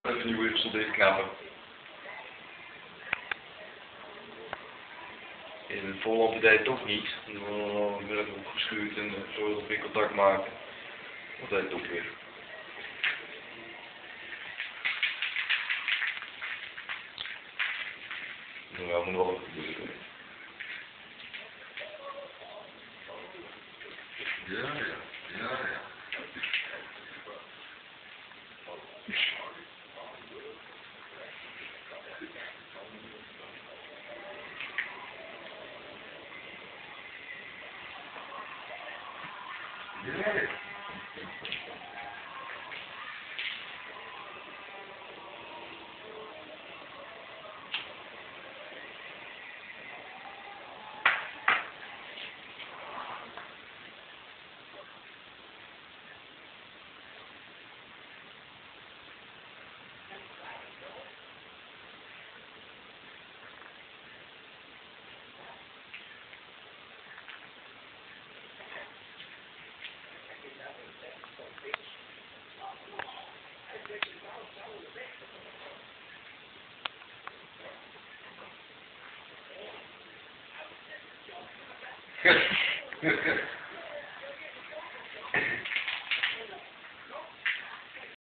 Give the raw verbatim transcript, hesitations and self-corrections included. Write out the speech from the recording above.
Even nieuwe wipsel dichtknappen. In het voorland deed het toch niet. Dan werd het opgeschuurd en zo dat we contact maakten. Dat deed het toch weer. Nou, ja, moet wel wat gebeuren. Ja, ja, ja, ja. Ja, ja. Good. Good, good.